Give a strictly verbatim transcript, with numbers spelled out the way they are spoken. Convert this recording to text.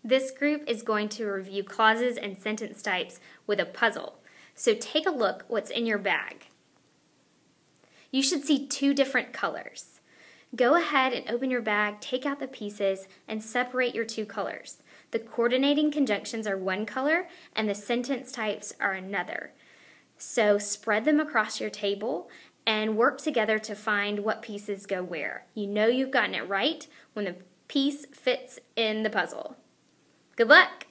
This group is going to review clauses and sentence types with a puzzle. So take a look what's in your bag. You should see two different colors. Go ahead and open your bag, take out the pieces, and separate your two colors. The coordinating conjunctions are one color, and the sentence types are another. So spread them across your table and work together to find what pieces go where. You know you've gotten it right when the piece fits in the puzzle. Good luck!